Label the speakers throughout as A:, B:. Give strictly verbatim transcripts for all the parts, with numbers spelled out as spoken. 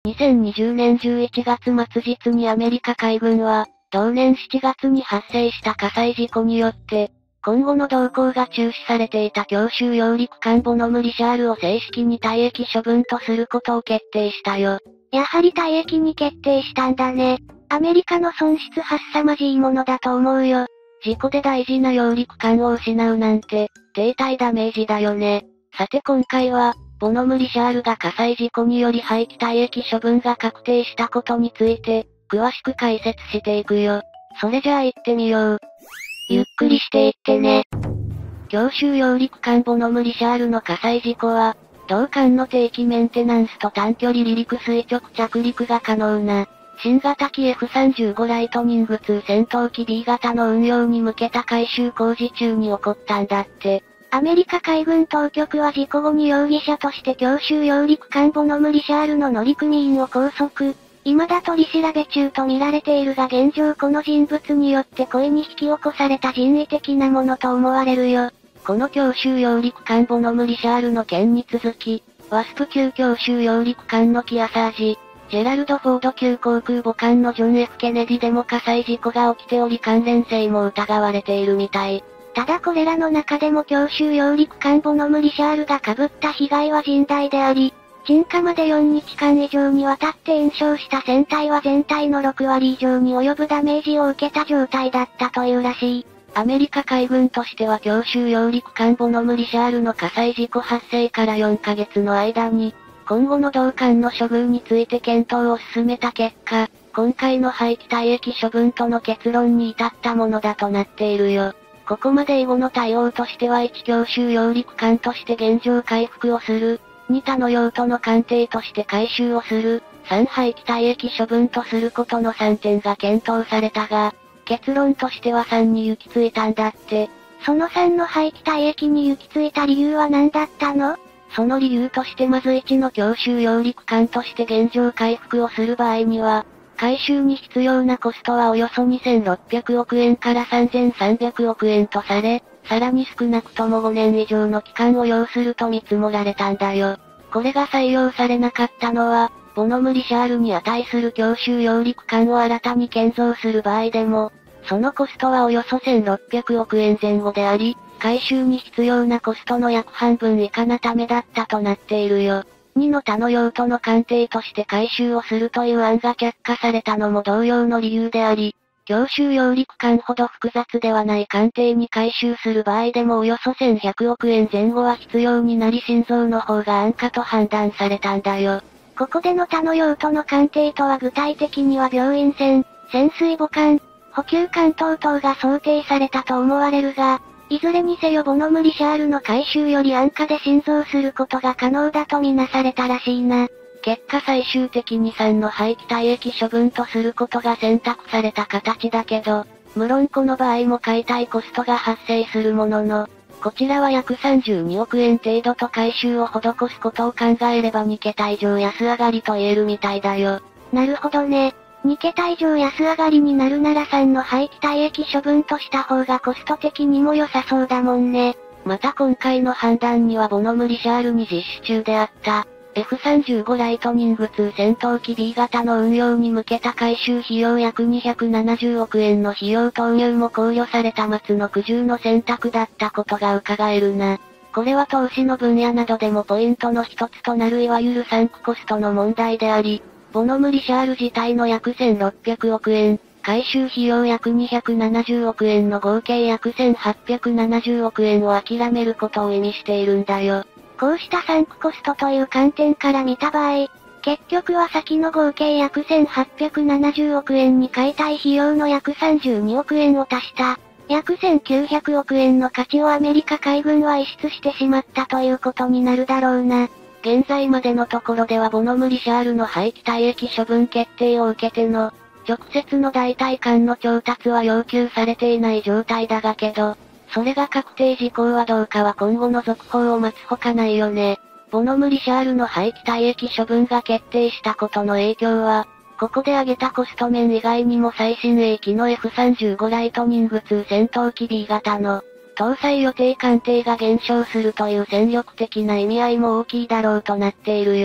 A: にせんにじゅうねんじゅういちがつ末日にアメリカ海軍は、同年しちがつに発生した火災事故によって、今後の動向が中止されていた強襲揚陸艦ボノム・リシャールを正式に退役処分とすることを決定したよ。
B: やはり退役に決定したんだね。アメリカの損失は凄まじいものだと思うよ。
A: 事故で大事な揚陸艦を失うなんて、低体ダメージだよね。さて今回は、ボノム・リシャールが火災事故により廃棄退役処分が確定したことについて、詳しく解説していくよ。それじゃあ行ってみよう。
B: ゆっくりしていってね。
A: 強襲揚陸艦ボノム・リシャールの火災事故は、同艦の定期メンテナンスと短距離離陸垂直着陸が可能な、新型機 エフさんじゅうご ライトニングツー戦闘機 ビー 型の運用に向けた改修工事中に起こったんだって。
B: アメリカ海軍当局は事故後に容疑者として強襲揚陸艦ボノム・リシャールの乗組員を拘束。未だ取り調べ中と見られているが現状この人物によって故意に引き起こされた人為的なものと思われるよ。
A: この強襲揚陸艦ボノム・リシャールの件に続き、ワスプ級強襲揚陸艦のキアサージ、ジェラルド・フォード級航空母艦のジョン・ F ・ケネディでも火災事故が起きており関連性も疑われているみたい。
B: ただこれらの中でも強襲揚陸艦ボノム・リシャールが被った被害は甚大であり、鎮火までよっかかん以上にわたって延焼した船体は全体のろくわり以上に及ぶダメージを受けた状態だったというらしい。
A: アメリカ海軍としては強襲揚陸艦ボノム・リシャールの火災事故発生からよんかげつの間に、今後の同艦の処遇について検討を進めた結果、今回の廃棄退役処分との結論に至ったものだとなっているよ。ここまで以後の対応としてはいち強襲揚陸艦として現状回復をする、に他の用途の艦艇として改修をする、さん廃棄退役処分とすることのさんてんが検討されたが、結論としてはさんに行き着いたんだって。
B: そのさんの廃棄退役に行き着いた理由は何だったの？
A: その理由としてまずいちの強襲揚陸艦として現状回復をする場合には、改修に必要なコストはおよそにせんろっぴゃくおくえんからさんぜんさんびゃくおくえんとされ、さらに少なくともごねん以上の期間を要すると見積もられたんだよ。これが採用されなかったのは、ボノム・リシャールに値する強襲揚陸艦を新たに建造する場合でも、そのコストはおよそせんろっぴゃくおくえんぜん後であり、改修に必要なコストの約半分以下なためだったとなっているよ。にの他の用途の艦艇として改修をするという案が却下されたのも同様の理由であり、強襲揚陸艦ほど複雑ではない艦艇に改修する場合でもおよそせんひゃくおくえんぜん後は必要になり新造の方が安価と判断されたんだよ。
B: ここでの他の用途の艦艇とは具体的には病院船、潜水母艦、補給艦等々が想定されたと思われるが、いずれにせよボノム・リシャールの改修より安価で新造することが可能だとみなされたらしいな。
A: 結果最終的にさんの廃棄退役処分とすることが選択された形だけど、無論この場合も解体コストが発生するものの、こちらは約さんじゅうにおくえん程度と改修を施すことを考えればにけた以上安上がりと言えるみたいだよ。
B: なるほどね。にけた以上安上がりになるならさんの廃棄退役処分とした方がコスト的にも良さそうだもんね。
A: また今回の判断にはボノム・リシャールに実施中であった、エフさんじゅうご ライトニングツー戦闘機 ビー 型の運用に向けた改修費用約にひゃくななじゅうおくえんの費用投入も考慮された松の苦渋の選択だったことが伺えるな。これは投資の分野などでもポイントの一つとなるいわゆるサンクコストの問題であり、ボノム・リシャール自体の約せんろっぴゃくおくえん、改修費用約にひゃくななじゅうおくえんの合計約せんはっぴゃくななじゅうおくえんを諦めることを意味しているんだよ。
B: こうしたサンクコストという観点から見た場合、結局は先の合計約せんはっぴゃくななじゅうおくえんに解体費用の約さんじゅうにおくえんを足した、約せんきゅうひゃくおくえんの価値をアメリカ海軍は逸失してしまったということになるだろうな。
A: 現在までのところではボノム・リシャールの廃棄退役処分決定を受けての、直接の代替艦の調達は要求されていない状態だがけど、それが確定事項はどうかは今後の続報を待つほかないよね。ボノム・リシャールの廃棄退役処分が決定したことの影響は、ここで挙げたコスト面以外にも最新鋭機の エフさんじゅうご ライトニングツー戦闘機 ビー 型の搭載予定艦艇が減少するという戦力的な意味合いも大きいだろうとなっているよ。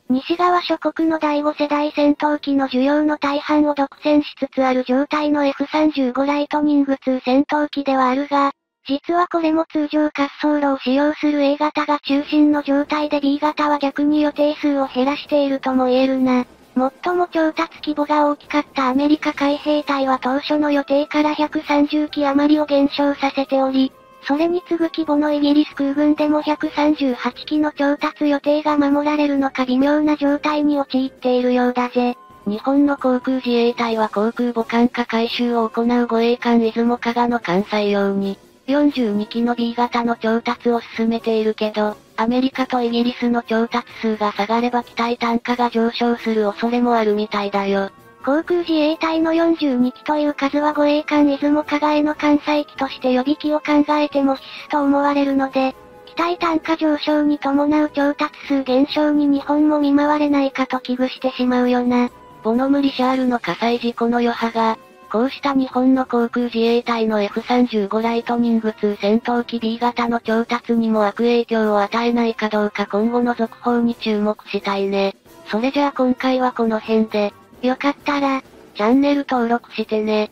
B: 西側諸国のだいご世代戦闘機の需要の大半を独占しつつある状態の エフさんじゅうご ライトニングツー戦闘機ではあるが、実はこれも通常滑走路を使用する エー 型が中心の状態で ビー 型は逆に予定数を減らしているとも言えるな。最も調達規模が大きかったアメリカ海兵隊は当初の予定からひゃくさんじゅうき余りを減少させており、それに次ぐ規模のイギリス空軍でもひゃくさんじゅうはちきの調達予定が守られるのか微妙な状態に陥っているようだぜ。
A: 日本の航空自衛隊は航空母艦化改修を行う護衛艦出雲加賀の艦載用に、よんじゅうにきの ビー 型の調達を進めているけど、アメリカとイギリスの調達数が下がれば機体単価が上昇する恐れもあるみたいだよ。
B: 航空自衛隊のよんじゅうにきという数は護衛艦出雲加賀への艦載機として予備機を考えても必須と思われるので、機体単価上昇に伴う調達数減少に日本も見舞われないかと危惧してしまうよな。
A: ボノムリシャールの火災事故の余波が、こうした日本の航空自衛隊の エフさんじゅうご ライトニングツー戦闘機 ビー 型の調達にも悪影響を与えないかどうか今後の続報に注目したいね。それじゃあ今回はこの辺で、
B: よかったら、
A: チャンネル登録してね。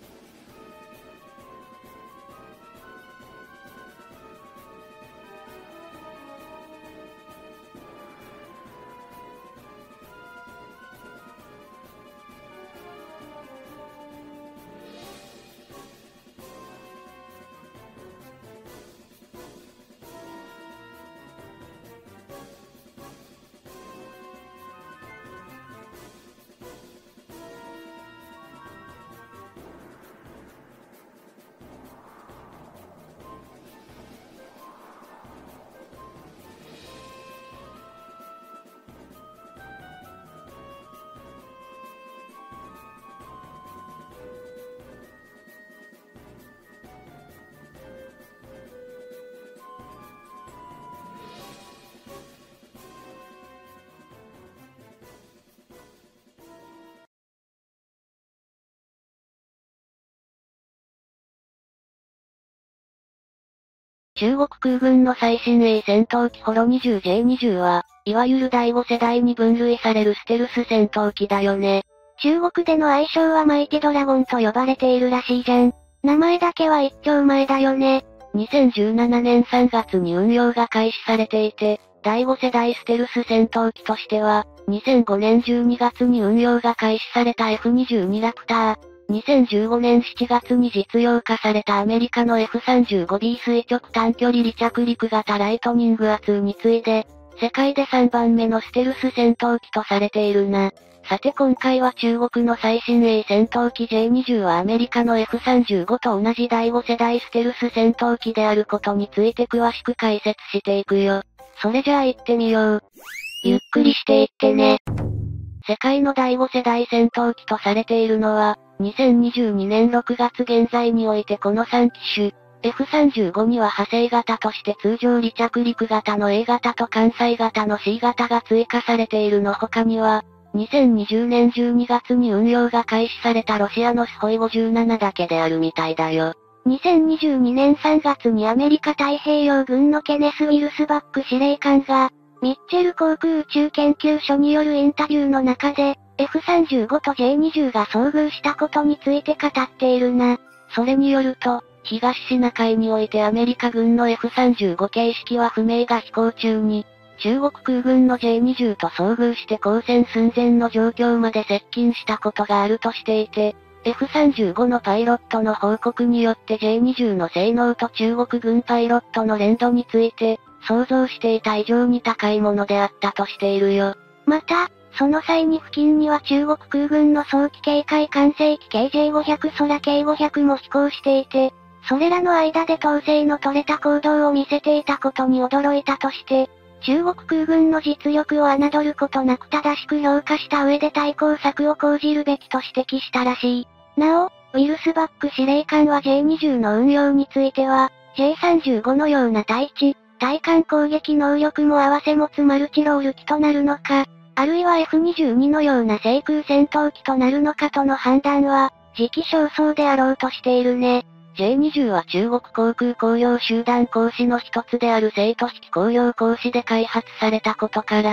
A: 中国空軍の最新鋭戦闘機ホロ にじゅうジェイにじゅう は、いわゆるだいご世代に分類されるステルス戦闘機だよね。
B: 中国での愛称はマイティドラゴンと呼ばれているらしいじゃん。名前だけは一丁前だよね。
A: にせんじゅうななねんさんがつに運用が開始されていて、だいご世代ステルス戦闘機としては、にせんごねんじゅうにがつに運用が開始された エフにじゅうに ラプター、にせんじゅうごねんしちがつに実用化されたアメリカの エフさんじゅうごビー 垂直短距離離着陸型ライトニング エーツー に次いで、世界でさんばんめのステルス戦闘機とされているな。さて今回は中国の最新鋭戦闘機 ジェイにじゅう はアメリカの エフさんじゅうご と同じだいご世代ステルス戦闘機であることについて詳しく解説していくよ。それじゃあ行ってみよう。ゆっくりしていってね。世界のだいご世代戦闘機とされているのは、にせんにじゅうにねんろくがつ現在においてこのさん機種。エフさんじゅうご には派生型として通常離着陸型の エー 型と艦載型の シー 型が追加されているの他には、にせんにじゅうねんじゅうにがつに運用が開始されたロシアのスホイごじゅうななだけであるみたいだよ。
B: にせんにじゅうにねんさんがつにアメリカ太平洋軍のケネス・ウィルスバック司令官が、ミッチェル航空宇宙研究所によるインタビューの中で、エフさんじゅうご と ジェイにじゅう が遭遇したことについて語っているな。
A: それによると、東シナ海においてアメリカ軍の エフさんじゅうご 形式は不明が飛行中に、中国空軍の ジェイにじゅう と遭遇して交戦寸前の状況まで接近したことがあるとしていて、エフさんじゅうご のパイロットの報告によって ジェイにじゅう の性能と中国軍パイロットの連動について、想像していた以上に高いものであったとしているよ。
B: また、その際に付近には中国空軍の早期警戒管制機 ケージェーごひゃく 空 ケーごひゃくも飛行していて、それらの間で統制の取れた行動を見せていたことに驚いたとして、中国空軍の実力を侮ることなく正しく評価した上で対抗策を講じるべきと指摘したらしい。なお、ウィルスバック司令官は ジェイにじゅう の運用については、ジェイさんじゅうご のような対地、対艦攻撃能力も併せ持つマルチロール機となるのか、あるいは エフにじゅうに のような制空戦闘機となるのかとの判断は、時期尚早であろうとしているね。
A: ジェイにじゅう は中国航空工業集団工師の一つである成都式工業工師で開発されたことから、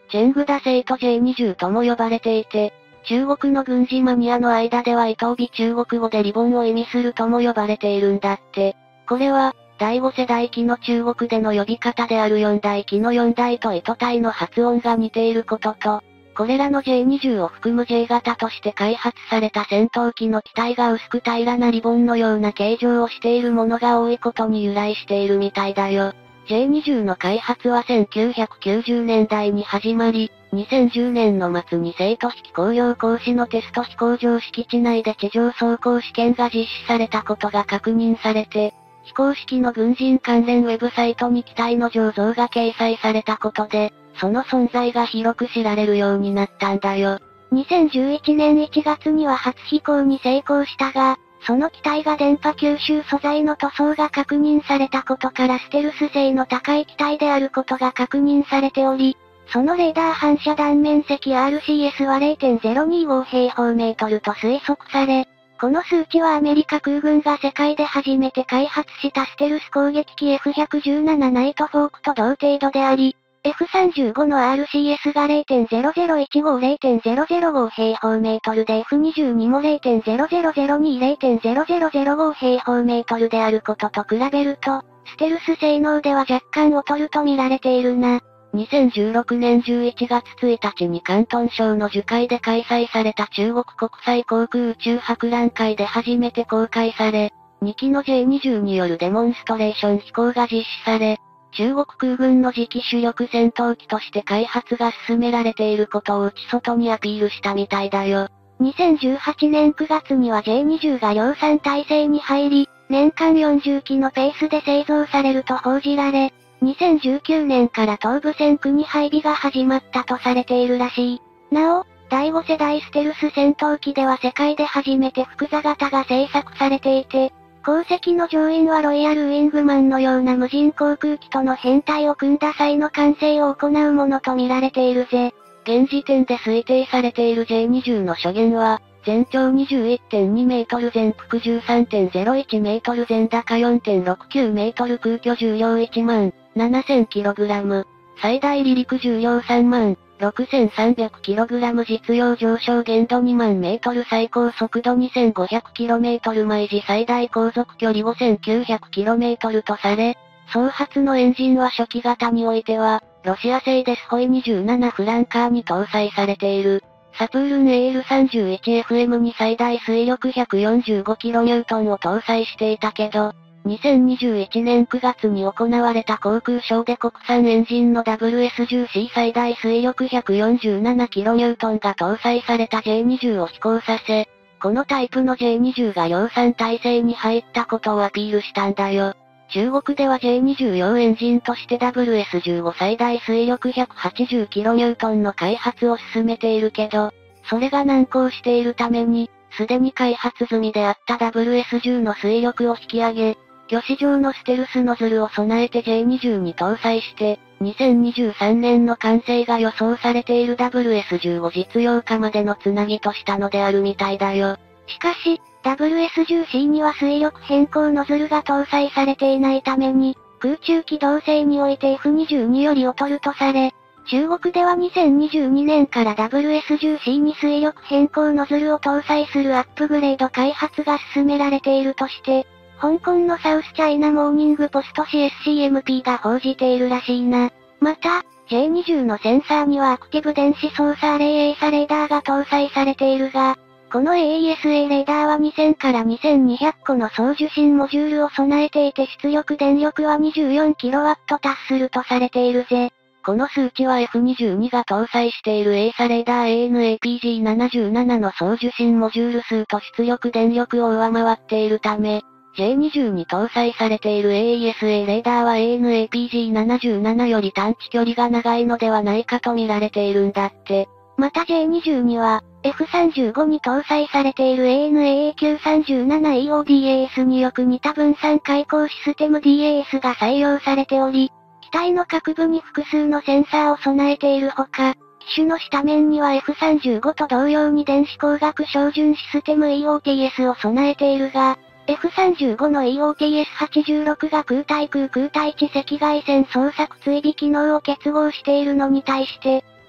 A: チェングダ星と ジェイにじゅう とも呼ばれていて、中国の軍事マニアの間では伊藤美中国語でリボンを意味するとも呼ばれているんだって。これは、だいご世代機の中国での呼び方であるよん代機のよん代と糸体の発音が似ていることと、これらの ジェイにじゅう を含む J 型として開発された戦闘機の機体が薄く平らなリボンのような形状をしているものが多いことに由来しているみたいだよ。ジェイにじゅう の開発はせんきゅうひゃくきゅうじゅうねんだいに始まり、にせんじゅうねんの末に成都式工業行使のテスト飛行場敷地内で地上走行試験が実施されたことが確認されて、非公式の軍人関連ウェブサイトに機体の醸造が掲載されたことで、その存在が広く知られるようになったんだよ。
B: にせんじゅういちねんいちがつには初飛行に成功したが、その機体が電波吸収素材の塗装が確認されたことからステルス性の高い機体であることが確認されており、そのレーダー反射弾面積 アールシーエス は れいてんゼロにご 平方メートルと推測され、この数値はアメリカ空軍が世界で初めて開発したステルス攻撃機 エフひゃくじゅうなな ナイトフォークと同程度であり、エフさんじゅうご の アールシーエス が れいてんゼロゼロいちご れいてんゼロゼロご 平方メートルで エフにじゅうに も れいてんゼロゼロゼロに れいてんゼロゼロゼロご 平方メートルであることと比べると、ステルス性能では若干劣ると見られているな。
A: にせんじゅうろくねんじゅういちがつついたちに広東省の樹海で開催された中国国際航空宇宙博覧会で初めて公開され、に機の ジェイにじゅう によるデモンストレーション飛行が実施され、中国空軍の次期主力戦闘機として開発が進められていることを内外にアピールしたみたいだよ。
B: にせんじゅうはちねんくがつには ジェイにじゅう が量産体制に入り、年間よんじゅう機のペースで製造されると報じられ、にせんじゅうきゅうねんから東部戦区に配備が始まったとされているらしい。なお、だいご世代ステルス戦闘機では世界で初めて複座型が製作されていて、後席の乗員はロイヤルウィングマンのような無人航空機との編隊を組んだ際の管制を行うものと見られているぜ。
A: 現時点で推定されている ジェイにじゅう の初限は、全長 にじゅういってんにメートル全幅 じゅうさんてんゼロいちメートル全高 よんてんろくきゅうメートル空挙重量いちまんななせんキログラム、最大離陸重量さんまんろくせんさんびゃくキログラム実用上昇限度にまんメートル最高速度 にせんごひゃくキロメートル毎時最大航続距離 ごせんきゅうひゃくキロメートルとされ、総発のエンジンは初期型においては、ロシア製デスホイにじゅうななフランカーに搭載されている。サプールン エーエルさんじゅういちエフエム に最大推力 ひゃくよんじゅうごキロニュートン を搭載していたけど、にせんにじゅういちねんくがつに行われた航空ショーで国産エンジンの ダブリューエスじゅうシー 最大推力 ひゃくよんじゅうななキロニュートン が搭載された ジェイにじゅう を飛行させ、このタイプの ジェイにじゅう が量産体制に入ったことをアピールしたんだよ。中国では ジェイにじゅう 用エンジンとして ダブリューエスじゅうご 最大推力 ひゃくはちじゅうキロニュートン の開発を進めているけど、それが難航しているために、すでに開発済みであった ダブリューエスじゅう の推力を引き上げ、魚市場のステルスノズルを備えて ジェイにじゅう に搭載して、にせんにじゅうさんねんの完成が予想されている ダブリューエスじゅうご 実用化までのつなぎとしたのであるみたいだよ。
B: しかし、ダブリューエスじゅうシー には推力変更ノズルが搭載されていないために、空中機動性において エフにじゅうに より劣るとされ、中国ではにせんにじゅうにねんから ダブリューエスじゅうシー に推力変更ノズルを搭載するアップグレード開発が進められているとして、香港のサウスチャイナモーニングポスト シーエスシーエムピー が報じているらしいな。また、ジェイにじゅう のセンサーにはアクティブ電子操作アレイエーサレーダーが搭載されているが、この エーイーエスエー レーダーはにせんからにせんにひゃっこの送受信モジュールを備えていて出力電力は にじゅうよんキロワット 達するとされているぜ。
A: この数値は エフにじゅうに が搭載している エーサレーダー エーエヌエーピージーななじゅうなな の送受信モジュール数と出力電力を上回っているため、ジェイにじゅう に搭載されている エーイーエスエー レーダーは エーエヌエーピージーななじゅうなな より探知距離が長いのではないかと見られているんだって。
B: また ジェイにじゅう には、エフさんじゅうご に搭載されている エーエヌエーエーキューさんじゅうななイーオーディーエーエス によく似た分散開口システム ディーエーエス が採用されており、機体の各部に複数のセンサーを備えているほか、機種の下面には エフさんじゅうご と同様に電子光学照準システム イーオーティーエス を備えているが、エフさんじゅうご の イーオーティーエスはちじゅうろく が空対空空対地赤外線捜索追尾機能を結合しているのに対して、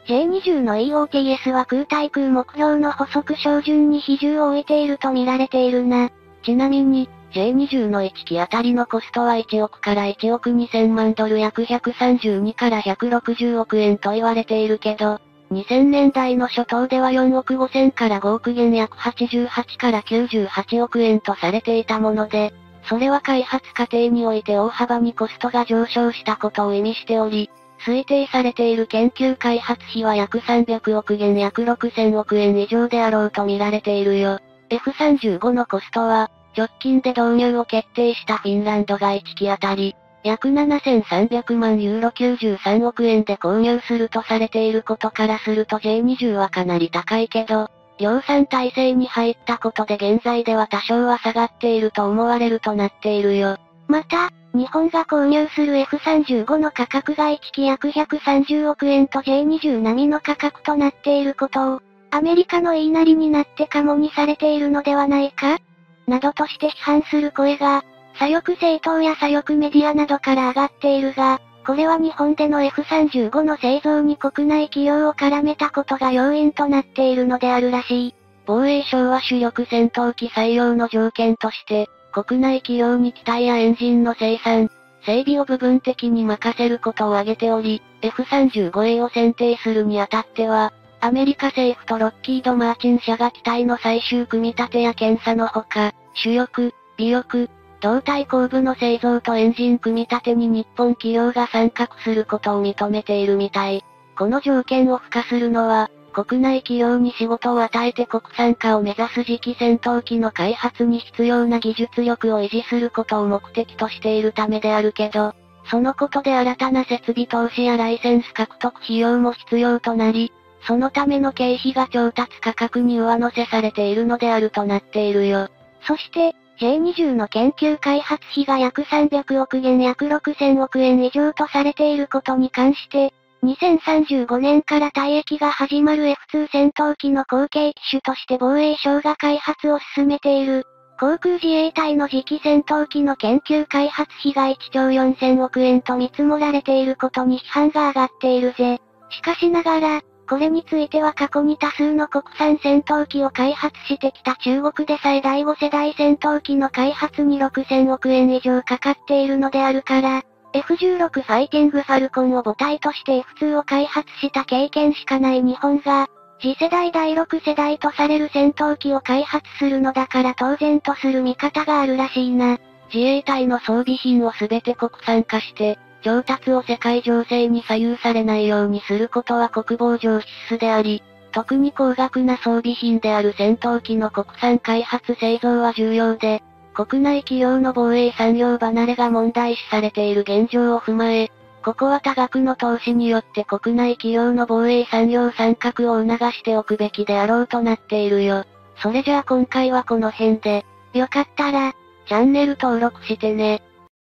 B: ジェイにじゅう の イーオーティーエス は空対空目標の補足照準に比重を置いていると見られているな。
A: ちなみに、ジェイにじゅう のいっきあたりのコストはいちおくからいちおくにせんまんドル約ひゃくさんじゅうにからひゃくろくじゅうおくえんと言われているけど、にせんねんだいの初頭ではよんおくごせんからごおくげん約はちじゅうはちからきゅうじゅうはちおくえんとされていたもので、それは開発過程において大幅にコストが上昇したことを意味しており、推定されている研究開発費は約さんびゃくおくげん約ろくせんおくえん以上であろうと見られているよ。エフさんじゅうご のコストは、直近で導入を決定したフィンランドがいっきあたり、約ななせんさんびゃくまんユーロきゅうじゅうさんおくえんで購入するとされていることからすると ジェイにじゅう はかなり高いけど、量産体制に入ったことで現在では多少は下がっていると思われるとなっているよ。
B: また、日本が購入する エフさんじゅうご の価格がいっき約ひゃくさんじゅうおくえんと ジェイにじゅう 並みの価格となっていることを、アメリカの言いなりになってカモにされているのではないかなどとして批判する声が、左翼政党や左翼メディアなどから上がっているが、これは日本での エフさんじゅうご の製造に国内企業を絡めたことが要因となっているのであるらしい。
A: 防衛省は主力戦闘機採用の条件として、国内企業に機体やエンジンの生産、整備を部分的に任せることを挙げており、エフさんじゅうごエー を選定するにあたっては、アメリカ政府とロッキード・マーチン社が機体の最終組み立てや検査のほか、主翼、尾翼、胴体後部の製造とエンジン組み立てに日本企業が参画することを認めているみたい。この条件を付加するのは、国内企業に仕事を与えて国産化を目指す次期戦闘機の開発に必要な技術力を維持することを目的としているためであるけど、そのことで新たな設備投資やライセンス獲得費用も必要となり、そのための経費が調達価格に上乗せされているのであるとなっているよ。
B: そして、ジェイにじゅう の研究開発費が約さんびゃくおくげん約ろくせんおくえん以上とされていることに関して、にせんさんじゅうごねんから退役が始まる エフツー 戦闘機の後継機種として防衛省が開発を進めている、航空自衛隊の次期戦闘機の研究開発費がいっちょうよんせんおくえんと見積もられていることに批判が上がっているぜ。しかしながら、これについては過去に多数の国産戦闘機を開発してきた中国でさえだいご世代戦闘機の開発にろくせんおくえん以上かかっているのであるから、エフじゅうろく ファイティングファルコンを母体として エフツー を開発した経験しかない日本が、次世代だいろく世代とされる戦闘機を開発するのだから当然とする見方があるらしいな。
A: 自衛隊の装備品をすべて国産化して、調達を世界情勢に左右されないようにすることは国防上必須であり、特に高額な装備品である戦闘機の国産開発製造は重要で、国内企業の防衛産業離れが問題視されている現状を踏まえ、ここは多額の投資によって国内企業の防衛産業参画を促しておくべきであろうとなっているよ。それじゃあ今回はこの辺で、
B: よかったら、
A: チャンネル登録してね。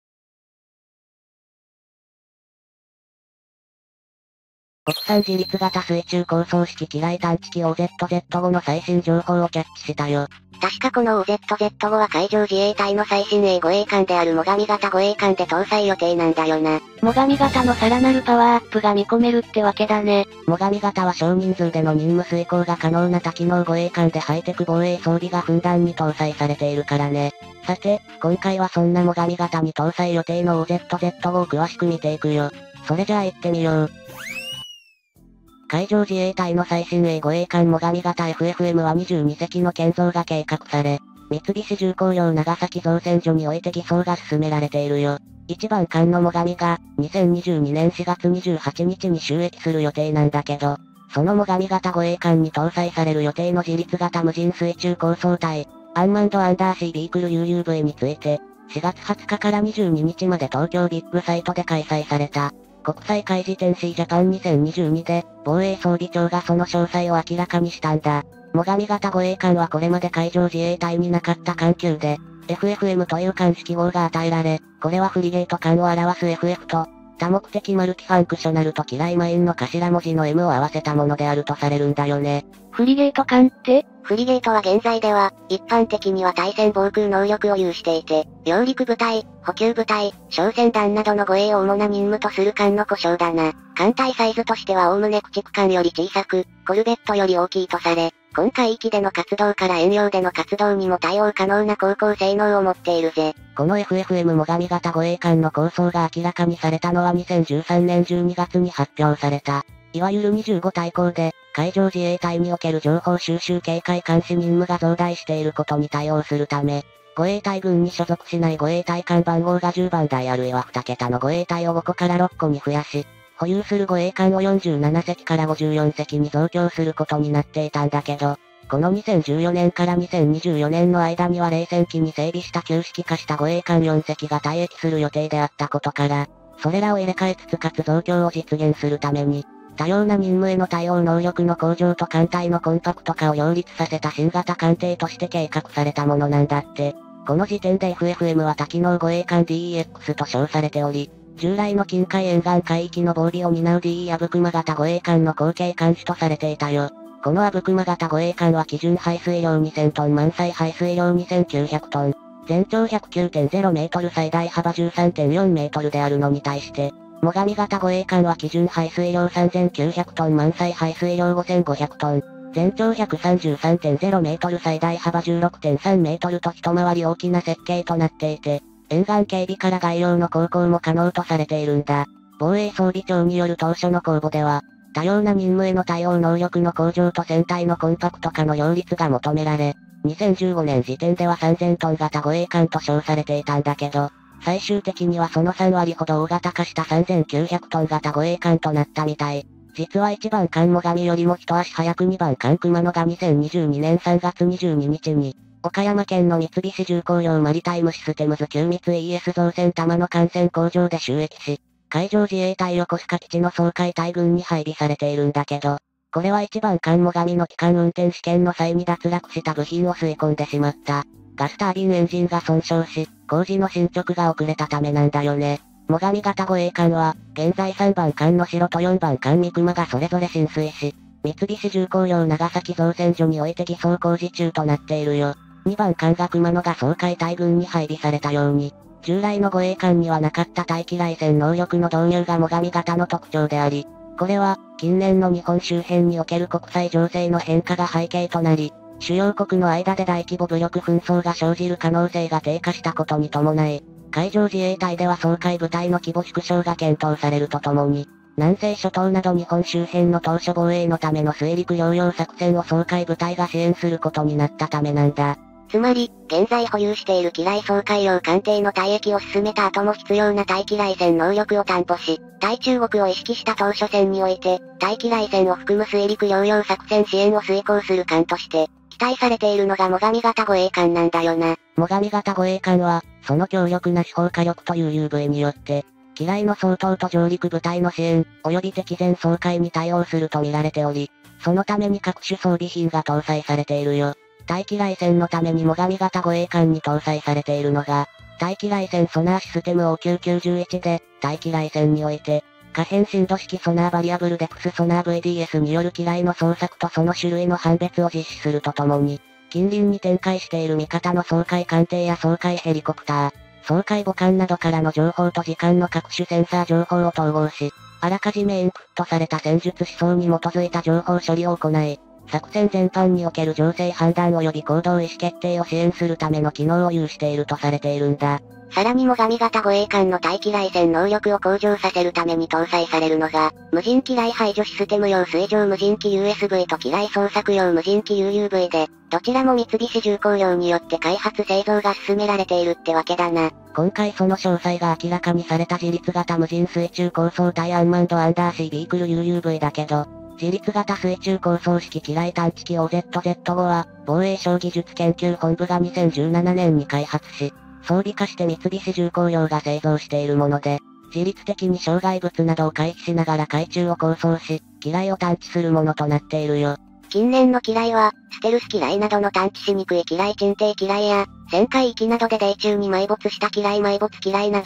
A: 国産自立型水中高層式機雷探知機 オーゼットゼットご の最新情報をキャッチしたよ。
C: 確かこの オーゼットゼットご は海上自衛隊の最新鋭護衛艦である最上型護衛艦で搭載予定なんだよな。
A: 最上型のさらなるパワーアップが見込めるってわけだね。
C: 最上型は少人数での任務遂行が可能な多機能護衛艦でハイテク防衛装備がふんだんに搭載されているからね。さて、今回はそんな最上型に搭載予定の オーゼットゼットご を詳しく見ていくよ。それじゃあ行ってみよう。海上自衛隊の最新鋭護衛艦最上型 エフエフエム はにじゅうにせきの建造が計画され、三菱重工業長崎造船所において偽装が進められているよ。一番艦の最上が、にせんにじゅうにねんしがつにじゅうはちにちに就役する予定なんだけど、その最上型護衛艦に搭載される予定の自立型無人水中高層隊、アンマンドアンダーシービークル ユーユーブイ について、しがつはつかからにじゅうににちまで東京ビッグサイトで開催された。国際海事展 シージャパンにせんにじゅうにで、防衛装備庁がその詳細を明らかにしたんだ。最上型護衛艦はこれまで海上自衛隊になかった艦級で、エフエフエム という艦式号が与えられ、これはフリゲート艦を表す エフエフ と、多目的マルチファンクショナルと機雷マインの頭文字の エム を合わせたものであるとされるんだよね。
A: フリゲート艦って
C: フリゲートは現在では、一般的には対戦防空能力を有していて、揚陸部隊、補給部隊、商船団などの護衛を主な任務とする艦の呼称だな。
B: 艦隊サイズとしては概ね駆逐艦より小さく、コルベットより大きいとされ、今海域での活動から遠洋での活動にも対応可能な航行性能を持っているぜ。
C: この エフエフエム 最上型護衛艦の構想が明らかにされたのはにせんじゅうさんねんじゅうにがつに発表された。いわゆるにじゅうご対抗で、海上自衛隊における情報収集警戒監視任務が増大していることに対応するため、護衛隊群に所属しない護衛隊艦番号がじゅうばん台あるいはに桁の護衛隊をごこからろっこに増やし、保有する護衛艦をよんじゅうななせきからごじゅうよんせきに増強することになっていたんだけど、このにせんじゅうよねんからにせんにじゅうよねんの間には冷戦期に整備した旧式化した護衛艦よんせきが退役する予定であったことから、それらを入れ替えつつかつ増強を実現するために、多様な任務への対応能力の向上と艦隊のコンパクト化を両立させた新型艦艇として計画されたものなんだって。この時点で エフエフエム は多機能護衛艦 ディーイーエックス と称されており、従来の近海沿岸海域の防備を担う ディーイー アブクマ型護衛艦の後継艦種とされていたよ。このアブクマ型護衛艦は基準排水量にせんトン満載排水量にせんきゅうひゃくトン、全長 ひゃくきゅうてんゼロメートル最大幅 じゅうさんてんよんメートルであるのに対して、最上型護衛艦は基準排水量さんぜんきゅうひゃくトン満載排水量ごせんごひゃくトン、全長 ひゃくさんじゅうさんてんゼロメートル最大幅 じゅうろくてんさんメートルと一回り大きな設計となっていて、沿岸警備から外洋の航行も可能とされているんだ。防衛装備庁による当初の公募では、多様な任務への対応能力の向上と船体のコンパクト化の両立が求められ、にせんじゅうごねん時点ではさんぜんトン型護衛艦と称されていたんだけど、最終的にはそのさんわりほど大型化したさんぜんきゅうひゃくトン型護衛艦となったみたい。実はいちばん艦最上よりも一足早くにばん艦熊野がにせんにじゅうにねんさんがつにじゅうににちに、岡山県の三菱重工業マリタイムシステムズ旧三井 イーエス 造船玉野艦船工場で就役し、海上自衛隊横須賀基地の掃海隊群に配備されているんだけど、これはいちばん艦最上の機関運転試験の際に脱落した部品を吸い込んでしまった。ガスタービンエンジンが損傷し、工事の進捗が遅れたためなんだよね。最上型護衛艦は、現在さんばん艦の城とよんばん艦三熊がそれぞれ浸水し、三菱重工業長崎造船所において偽装工事中となっているよ。にばん艦が熊野が掃海隊群に配備されたように、従来の護衛艦にはなかった対機雷戦能力の導入が最上型の特徴であり、これは、近年の日本周辺における国際情勢の変化が背景となり、主要国の間で大規模武力紛争が生じる可能性が低下したことに伴い、海上自衛隊では掃海部隊の規模縮小が検討されるとともに、南西諸島など日本周辺の島嶼防衛のための水陸両用作戦を掃海部隊が支援することになったためなんだ。
B: つまり、現在保有している機雷掃海用艦艇の退役を進めた後も必要な対機雷戦能力を担保し、対中国を意識した当初戦において、対機雷戦を含む水陸両用作戦支援を遂行する艦として、期待されているのが最上型護衛艦なんだよな。
C: 最上型護衛艦は、その強力な司法火力という ユーブイ によって、機雷の掃討と上陸部隊の支援、及び敵前掃海に対応すると見られており、そのために各種装備品が搭載されているよ。対機雷戦のために最上型護衛艦に搭載されているのが、対機雷戦ソナーシステム オーきゅうきゅういち で、対機雷戦において、可変深度式ソナーバリアブルデクスソナー ブイディーエス による機雷の捜索とその種類の判別を実施するとともに、近隣に展開している味方の掃海艦艇や掃海ヘリコプター、掃海母艦などからの情報と時間の各種センサー情報を統合し、あらかじめインプットされた戦術思想に基づいた情報処理を行い、作戦全般における情勢判断及び行動意思決定を支援するための機能を有しているとされているんだ。
B: さらに最上型護衛艦の対機雷戦能力を向上させるために搭載されるのが、無人機雷排除システム用水上無人機 ユーエスブイ と機雷捜索用無人機 ユーユーブイ で、どちらも三菱重工業によって開発製造が進められているってわけだな。
C: 今回その詳細が明らかにされた自立型無人水中高層対アンマンドアンダーシービークル ユーユーブイ だけど、自立型水中高層式機雷探知機 オーゼットゼットご は、防衛省技術研究本部がにせんじゅうななねんに開発し、装備化して三菱重工業が製造しているもので、自律的に障害物などを回避しながら海中を構想し、機雷を探知するものとなっているよ。
B: 近年の機雷は、ステルス機雷などの探知しにくい機雷沈底機雷や、旋回域などで泥中に埋没した機雷埋没機雷など、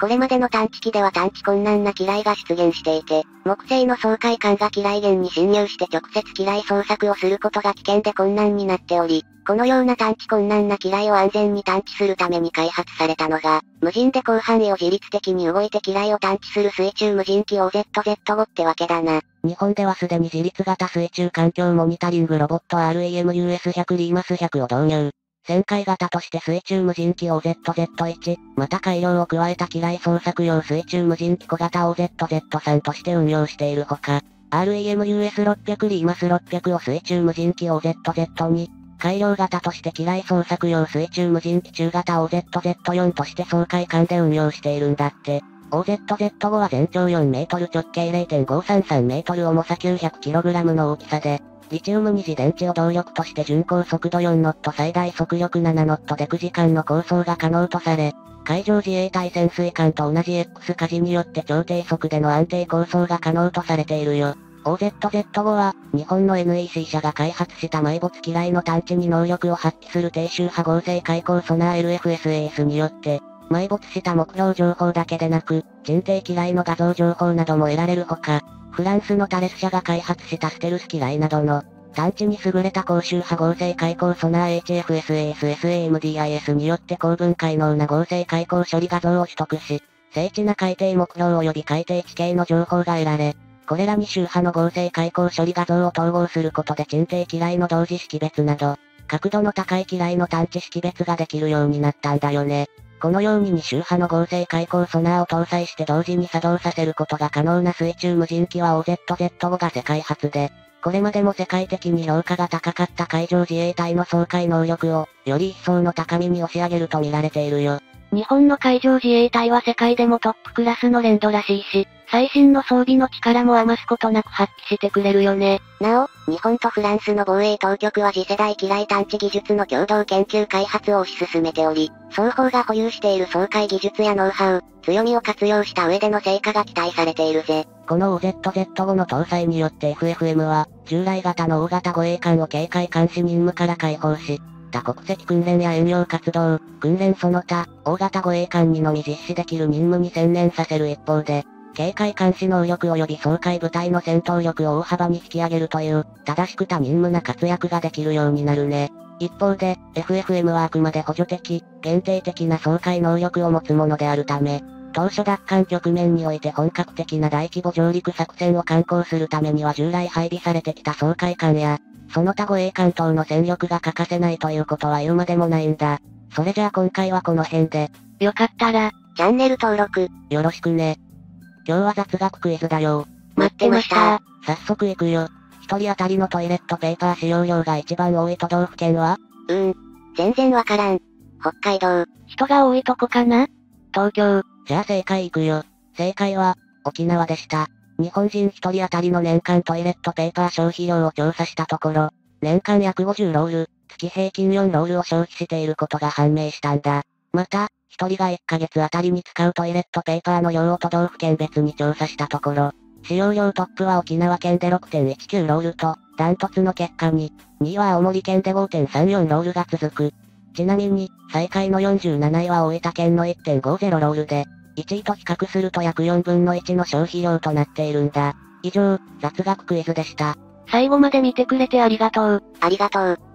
C: これまでの探知機では探知困難な機雷が出現していて、木製の掃海艦が機雷源に侵入して直接機雷捜索をすることが危険で困難になっており、このような探知困難な機雷を安全に探知するために開発されたのが、無人で広範囲を自律的に動いて機雷を探知する水中無人機 オーゼットゼットご ってわけだな。日本ではすでに自律型水中環境モニタリングロボット アールイーエムユーエスひゃく リーマスひゃくを導入。旋回型として水中無人機 オーゼットゼットワン、また改良を加えた機雷捜索用水中無人機小型 オーゼットゼットスリー として運用しているほか、アールイーエムユーエスろっぴゃく リーマスろっぴゃくを水中無人機 オーゼットゼットツー、改良型として機雷捜索用水中無人機中型 オーゼットゼットフォー として掃海艦で運用しているんだって。オーゼットゼットフォー は全長よんメートル直径 れいてんごさんさんメートル重さ きゅうひゃくキログラム の大きさで、リチウム二次電池を動力として巡航速度よんノット最大速力ななノットでくじかんの航走が可能とされ、海上自衛隊潜水艦と同じ X 舵によって超低速での安定航走が可能とされているよ。オーゼットゼットフォー は、日本の エヌイーシー 社が開発した埋没機雷の探知に能力を発揮する低周波合成開口ソナー エルエフエスエーエス によって、埋没した目標情報だけでなく、沈底機雷の画像情報なども得られるほか、フランスのタレス社が開発したステルス機雷などの、探知に優れた高周波合成開口ソナー エイチエフエスエーエスエスエーエムディーアイエス によって高分解能な合成開口処理画像を取得し、精緻な海底目標及び海底地形の情報が得られ、これらに周波の合成開口処理画像を統合することで沈底機雷の同時識別など、角度の高い機雷の探知識別ができるようになったんだよね。このようにに周波の合成開口ソナーを搭載して同時に作動させることが可能な水中無人機は オーゼットゼットフォー が世界初で、これまでも世界的に評価が高かった海上自衛隊の掃海能力を、より一層の高みに押し上げると見られているよ。
A: 日本の海上自衛隊は世界でもトップクラスの連動らしいし、最新の装備の力も余すことなく発揮してくれるよね。
C: なお、日本とフランスの防衛当局は次世代機雷探知技術の共同研究開発を推し進めており、双方が保有している掃海技術やノウハウ、強みを活用した上での成果が期待されているぜ。この オーゼットゼットフォー の搭載によって エフエフエム は、従来型の大型護衛艦を警戒監視任務から解放し、多国籍訓練や遠洋活動、訓練その他、大型護衛艦にのみ実施できる任務に専念させる一方で、警戒監視能力及び掃海部隊の戦闘力を大幅に引き上げるという、正しく多任務な活躍ができるようになるね。一方で、エフエフエム はあくまで補助的、限定的な掃海能力を持つものであるため、当初奪還局面において本格的な大規模上陸作戦を敢行するためには従来配備されてきた掃海艦や、その他護衛艦等の戦力が欠かせないということは言うまでもないんだ。それじゃあ今回はこの辺で。
A: よかったら、
C: チャンネル登録、よろしくね。今日は雑学クイズだよ。
A: 待ってました。
C: 早速行くよ。一人当たりのトイレットペーパー使用量が一番多い都道府県は？
B: うーん。全然わからん。北海道。
A: 人が多いとこかな？東京。
C: じゃあ正解行くよ。正解は、沖縄でした。日本人一人当たりの年間トイレットペーパー消費量を調査したところ、年間約ごじゅうロール、月平均よんロールを消費していることが判明したんだ。また、一人がいっかげつあたりに使うトイレットペーパーの量を都道府県別に調査したところ、使用量トップは沖縄県で ろくてんいちきゅうロールと、ダントツの結果に、にいは青森県で ごてんさんよんロールが続く。ちなみに、最下位のよんじゅうなないは大分県の いってんごゼロロールで、いちいと比較すると約よんぶんのいちの消費量となっているんだ。以上、雑学クイズでした。
A: 最後まで見てくれてありがとう。
B: ありがとう。